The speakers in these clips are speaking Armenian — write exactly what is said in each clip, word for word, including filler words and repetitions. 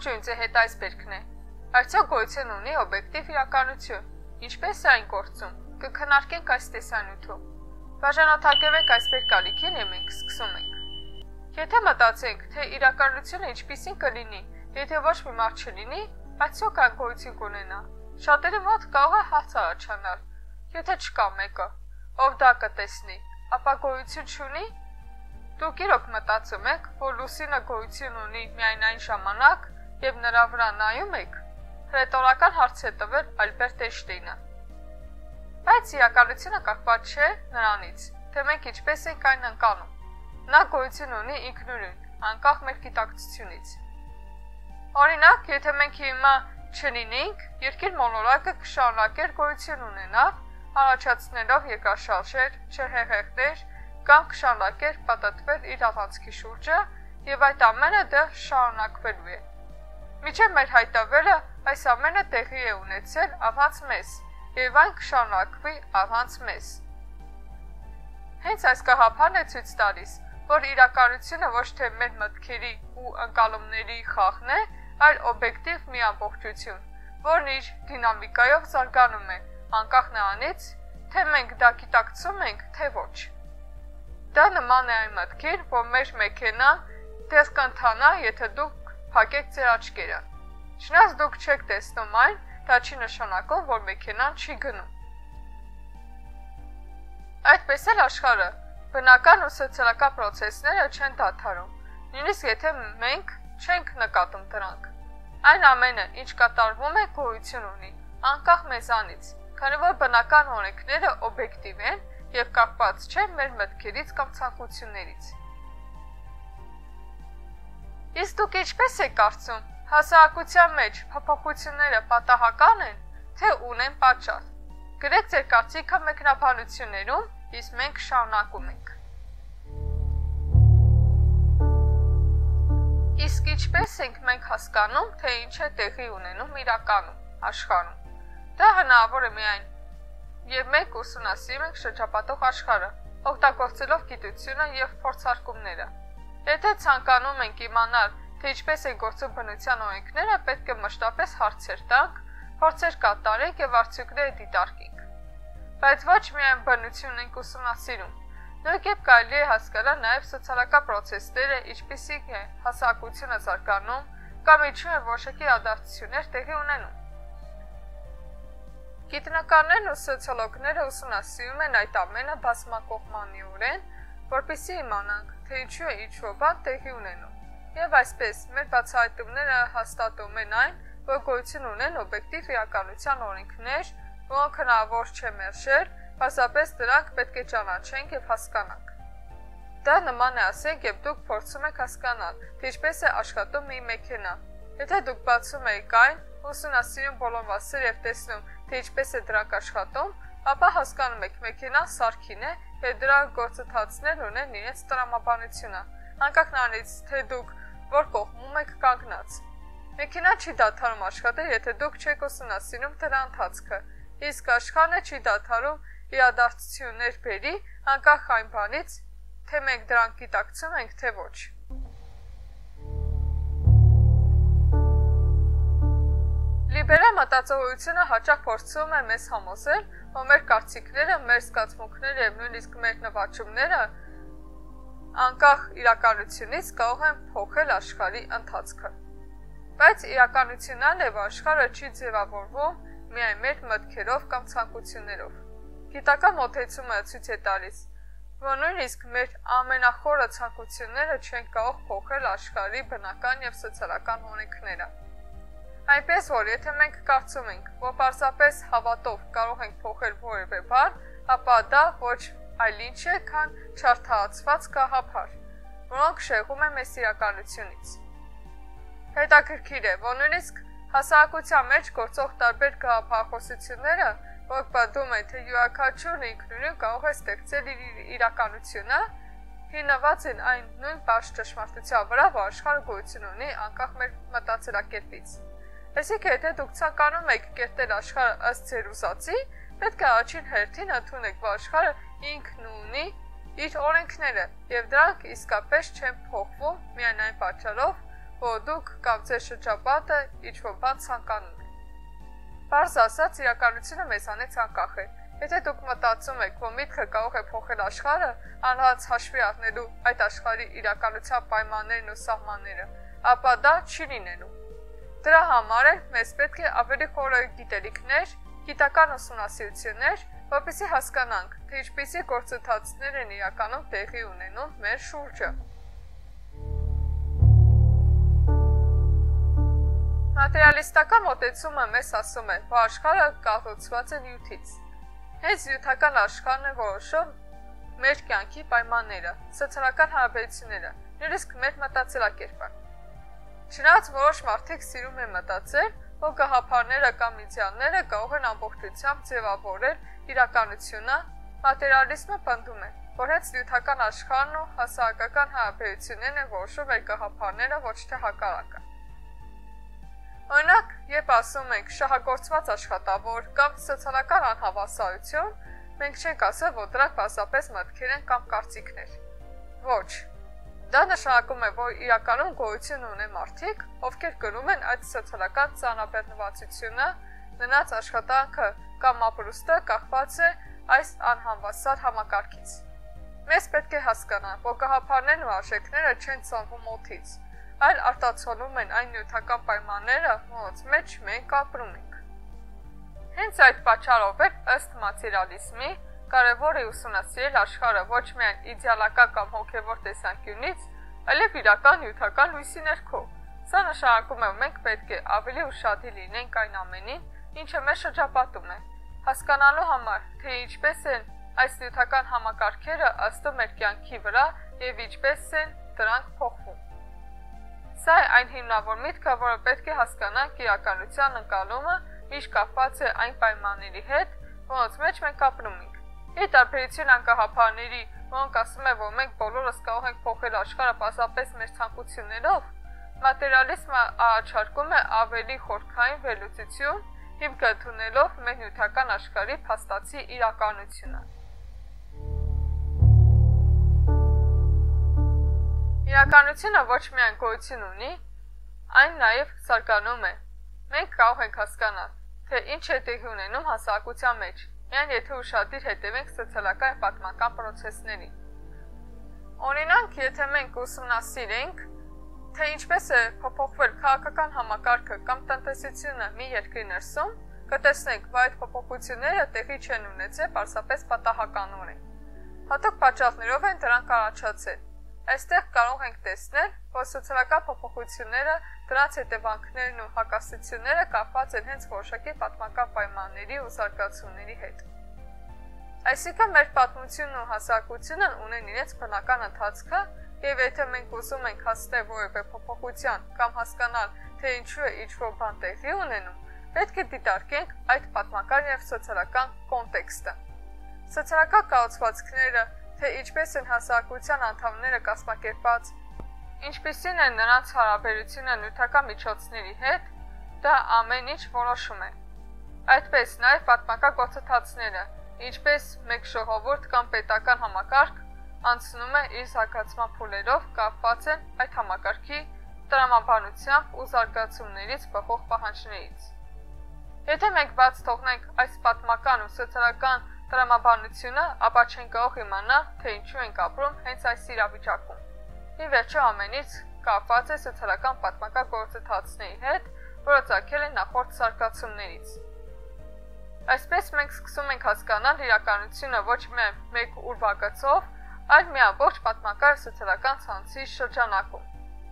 Ողջույն, ձեր հետ այսպերքն է։ Արդյոք գոյություն ունի օբյեկտիվ իրականություն։ Ինչպես է այն գործում։ Կքննարկենք այս տեսանյութում։ Բաժանորդագրվեք այսպեր կարիքին եւ մենք սկսում ենք։ Եթե մտածենք, թե իրականությունը ինչպիսին կլինի, եթե ոչ մի մարդ չլինի, արդյոք այն գոյություն կունենա։ Շատերի մոտ կարող է հարց առաջանալ. եթե չկա մեկը, ով դա կտեսնի, ապա գոյություն չունի։ Դուք իրոք մտածում եք, որ լուսինը գոյություն ունի միայն այն ժամանակ, երբ նրա վրա նայում եք։ Հրետորական հարց է տվել Ալբերտ Էյնշտեյնը։ Բայց իրականությունը կախված չէ նրանից, թե մենք ինչպես ենք այն ընկալում։ Նա գոյություն ունի ինքնուրույն, անկախ մեր գիտակցությունից։ Օրինակ, եթե մենք հիմա չլինենք, երկիր մոլորակը կշարունակեր գոյություն ունենալ, առաջացնելով երկրաշարժեր, չհեղեղներ, կամ կշարունակեր պատտվել իր առանցքի շուրջը, եւ այդ ամենը դեռ շարունակվելու է։ Մինչև մեր հայտնվելը այս ամենը տեղի է ունեցել առանց մեզ, եւ այն կշարունակվի առանց մեզ։ Հենց այս գաղափարն է ցույց տալիս, որ իրականությունը ոչ թե մեր մտքերի ու ընկալումների խաղն է, այլ օբյեկտիվ մի ամբողջություն, որն իր դինամիկայով զարգանում է, անկախ նրանից, թե մենք դա գիտակցում ենք, թե ոչ։ Դա նման է այն մտքին, որ մեր մեքենան դեռ կընթանա, եթե դուք փակեք ձեր աչքերը։ Չնայած դուք չեք տեսնում այն, դա չի նշանակում, որ մեքենան չի գնում։ Այդպես էլ աշխարհը, բնական ու սոցիալական պրոցեսները չեն դադարում, նույնիսկ եթե մենք չենք նկատում դրանք։ Այն ամենը, ինչ կատարվում է, գոյություն ունի, անկախ մեզանից, քանի որ բնական օրենքները օբյեկտիվ են եւ կապված չեն մեր մտքերից կամ ցանկություններից։ Իսկ դուք ինչպես եք կարծում, հասարակության մեջ փոփոխությունները պատահական են, թե ունեն պատճառ։ Գրեք ձեր կարծիքը մեկնաբանություններում, իսկ մենք շարունակում ենք։ Իսկ ինչպես ենք մենք հասկանում, թե ինչ է տեղի ունենում իրականում, աշխարհում։ Դա հնարավոր է միայն, եւ մենք ուսումնասիրում ենք շրջապատող աշխարհը, օգտագործելով գիտությունը եւ փորձարկումները։ Եթե ցանկանում ենք իմանալ, թե ինչպես են գործում բնության օրենքները, պետք է մշտապես հարցեր տանք, փորձեր կատարենք եւ արդյունքները դիտարկենք։ Բայց ոչ միայն բնությունն ենք ուսումնասիրում, նույն կերպ կարելի է հասկանալ նաեւ սոցիալական պրոցեսները, ինչպիսիք է հասարակությունը զարգանում կամ ինչու է որոշակի իրադարձություններ տեղի ունենում։ Գիտնականներն ու սոցիոլոգները ուսումնասիրում են այդ ամենը բազմակողմանիորեն, որպեսզի իմանանք, թե ինչու է ինչ-որ բան տեղի ունենում։ Եվ այսպես, մեր բացահայտումները հաստատում են այն, որ գոյություն ունեն օբյեկտիվ իրականության օրենքներ, որոնք հնարավոր չէ մերժել, պարզապես դրանք պետք է ճանաչենք եւ հասկանանք։ Դա նման է ասենք, երբ դուք փորձում եք հասկանալ, թե ինչպես է աշխատում մի մեքենա։ Եթե դուք բացում եք այն, ուսումնասիրում բոլոր մասերը եւ տեսնում, թե ինչպես է դրանք աշխատում, ապա հասկանում եք մեքենան սարքին է եւ դրա գործընթացներն ունեն իրենց տրամաբանությունը, անկախ նրանից, թե դուք որ կողմում եք կանգնած։ Մեքենան չի դադարում աշխատել, եթե դուք չեք ուսումնասիրում դրա ընթացքը, իսկ աշխարհը չի դադարում իրադարձություններ բերի, անկախ այն բանից, թե մենք դրանք գիտակցում ենք, թե ոչ։ Լիբերալ մտածողությունը հաճախ փորձում է մեզ համոզել, որ մեր կարծիքները, մեր զգացմունքները եւ նույնիսկ մեր նվաճումները անկախ իրականությունից կարող են փոխել աշխարհի ընթացքը։ Բայց իրականությունն այն է, որ աշխարհը չի ձևավորվում միայն մեր մտքերով կամ ցանկություններով։ Գիտական մոտեցումը ցույց է տալիս, որ նույնիսկ մեր ամենախորը ցանկությունները չեն կարող փոխել աշխարհի բնական եւ սոցիալական օրենքները։ Այնպես որ եթե մենք կարծում ենք, որ պարզապես հավատով կարող ենք փոխել որևէ բան, ապա դա ոչ այլ ինչ է, քան չարթարացված գաղափար, որոնք շեղում են մեզ իրականությունից։ Հետաքրքիր է, որ նույնիսկ հասարակության մեջ գործող տարբեր գաղափարախոսությունները, որոնք պատմում են, թե յուրաքանչյուրն ինքնուրույն կարող է ստեղծել իր իրականությունը, հիմնված են այն նույն բաց ճշմարտության վրա, որ աշխարհը գոյություն ունի անկախ մեր մտածելակերպից։ Այսինքն, եթե դուք ցանկանում եք կերտել աշխարհը ըստ ձեր ուզածի, պետք է առաջին հերթին ընդունեք, որ աշխարհը ինքն ունի իր օրենքները, եւ դրանք իսկապես չեն փոխվում միայն այն պատճառով, որ դուք կամ ձեր շրջապատը ինչ-որ բան ցանկանում եք։ Բարձ ասած, իրականությունը մեզանից անկախ է։ Եթե դուք մտածում եք, որ միտքը կարող է փոխել աշխարհը, առանց հաշվի առնելու այդ աշխարհի իրականության պայմաններն ու սահմանները, ապա դա չի լինելու։ Դրա համար էլ մեզ պետք է ավելի խորը գիտելիքներ, գիտական ուսումնասիրություններ, որպեսզի հասկանանք, թե ինչպիսի գործընթացներ են իրականում տեղի ունենում մեր շուրջը։ Մատերիալիստական մոտեցումը մեզ ասում է, որ աշխարհը կառուցված է նյութից։ Հենց նյութական աշխարհն է որոշում մեր կյանքի պայմանները, սոցիալական հարաբերությունները, նույնիսկ մեր մտածելակերպը։ Չնայած որոշ մարդիկ սիրում են մտածել, որ գաղափարները կամ իդեալները կարող են ամբողջությամբ ձևավորել իրականությունը, մատերիալիզմը պնդում է, որ հենց նյութական աշխարհն ու հասարակական հարաբերություններն են որոշում մեր գաղափարները, ոչ թե հակառակը։ Օրինակ, երբ ասում ենք շահագործված աշխատավոր կամ սոցիալական անհավասարություն, մենք չենք ասել, որ դրանք պարզապես մտքեր են կամ կարծիքներ։ Ոչ։ Դա նշանակում է, որ իրականում գոյություն ունեն մարդիկ, ովքեր կրում են այդ սոցիալական ծանրաբեռնվածությունը, նրանց աշխատանքը կամ ապրուստը կախված է այս անհավասար համակարգից։ Մեզ պետք է հասկանալ, որ գաղափարներն ու արժեքները չեն ծնվում օդից, այլ արտացոլում են այն նյութական պայմանները, որոնց մեջ մենք ապրում ենք։ Հենց այդ պատճառով էլ ըստ մատերիալիզմի կարևոր է ուսումնասիրել աշխարհը ոչ միայն իդեալական կամ հոգևոր տեսանկյունից, այլև իրական նյութական լույսի ներքո։ Սա նշանակում է, որ մենք պետք է ավելի ուշադիր լինենք այն ամենին, ինչը մեզ շրջապատում է, հասկանալու համար, թե ինչպես են այս նյութական համակարգերը ազդում մեր կյանքի վրա եւ ինչպես են դրանք փոխվում։ Սա է այն հիմնավոր միտքը, որը պետք է հասկանանք իրականության ընկալումը միշտ կապված է այն պայմանների հետ, որոնց մեջ մենք ապրում ենք։ Ի տարբերություն այն գաղափարների, որոնք ասում են, որ մենք բոլորս կարող ենք փոխել աշխարհը պարզապես մեր ցանկություններով, մատերիալիզմը առաջարկում է ավելի խորքային վերլուծություն, հիմք ընդունելով մեր նյութական աշխարհի փաստացի իրականությունը։ Իրականությունը ոչ միայն գոյություն ունի, այն նաև զարգանում է։ Մենք կարող ենք հասկանալ, թե ինչ է տեղի ունենում հասարակության մեջ, միայն եթե ուշադիր հետևենք սոցիալական պատմական պրոցեսներին։ Օրինակ, եթե մենք ուսումնասիրենք, թե ինչպես է փոփոխվել քաղաքական համակարգը կամ տնտեսությունը մի երկրի ներսում, կտեսնենք, որ այդ փոփոխությունները տեղի չեն ունեցել պարզապես պատահականորեն։ Հատուկ պատճառներով են դրանք առաջացել։ Այստեղ կարող ենք տեսնել, որ սոցիալական փոփոխությունները, դրանց հետևանքներն ու հակասությունները կապված են հենց որոշակի պատմական պայմանների ու զարգացումների հետ։ Այսինքն մեր պատմությունն ու հասարակությունն ունեն իրենց բնական ընթացքը, եւ եթե մենք ուզում ենք հասնել որևէ փոփոխության կամ հասկանալ, թե ինչու է ինչ-որ բան տեղի ունենում, պետք է դիտարկենք այդ պատմական եւ սոցիալական կոնտեքստը։ Սոցիալական կառուցվածքները, թե ինչպես են հասարակության անդամները կազմակերպված, ինչպիսին են նրանց հարաբերությունը նյութական միջոցների հետ, դա ամեն ինչ որոշում է։ Այդպես նաև պատմական գործընթացները, ինչպես մեկ ժողովուրդ կամ պետական համակարգ անցնում է իր զարգացման փուլերով, կապված են այդ համակարգի տրամաբանությամբ ու զարգացումներից բխող պահանջներից։ Եթե մենք բաց թողնենք այս պատմական ու սոցիալական տրամաբանությունը, ապա չենք կարող իմանալ, թե ինչու ենք ապրում հենց այս իրավիճակում։ Ի վերջո ամենից կապված է սոցիալական պատմական գործընթացների հետ, որը ծագել են նախորդ զարգացումներից։ Այսպես մենք սկսում ենք հասկանալ իրականությունը ոչ միայն մեկ ուրվագծով, այլ մի ամբողջ պատմական սոցիալական ցանցի շրջանակում։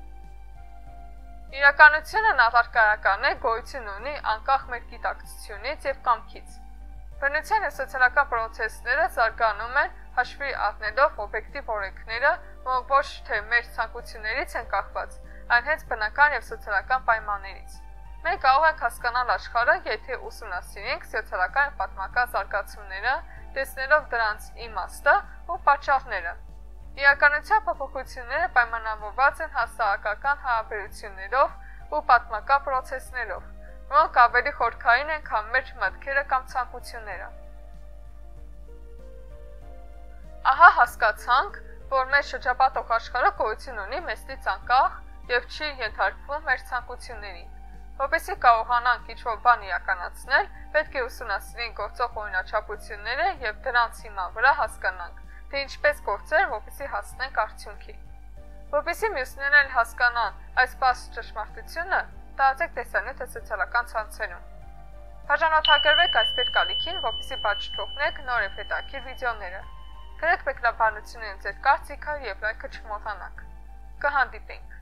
Իրականությունն առարկայական է, գոյություն ունի անկախ մեր գիտակցությունից եւ կամքից։ Բնության եւ սոցիալական պրոցեսները զարգանում են հաշվի առնելով օբյեկտիվ օրենքները, որոնք ոչ թե մեր ցանկություններից են կախված, այլ հենց բնական եւ սոցիալական պայմաններից։ Մենք կարող ենք հասկանալ աշխարհը, եթե ուսումնասիրենք սոցիալական պատմական զարգացումները, տեսնելով դրանց իմաստը ու պատճառները։ Իրականության փոփոխությունները պայմանավորված են հասարակական հարաբերություններով ու պատմական պրոցեսներով, որոնք ավելի խորքային են, քան մեր մտքերը կամ ցանկությունները։ Ահա հասկացանք, որ մեր շրջապատող աշխարհը գոյություն ունի մեզնից անկախ եւ չի ենթարկվում մեր ցանկություններին։ Որպեսզի կարողանանք ինչ-որ բան իրականացնել, պետք է ուսումնասիրենք գործող օրինաչափությունները եւ դրանց հիման վրա հասկանանք, թե ինչպես գործել, որպեսզի հասնենք արդյունքի։ Որպեսզի մյուսներն էլ հասկանան այս բաց ճշմարտությունը, տարածեք տեսանյութը սոցիալական ցանցերում։ Բաժանորդագրվեք այս պետքալիքին, որպեսզի բաց չթողնեք նոր եւ հետաքրքիր վիդեոները։ Գրեք մեկնաբանություններում ձեր կարծիքը եւ լայքը չմոռանաք։ Կհանդիպենք։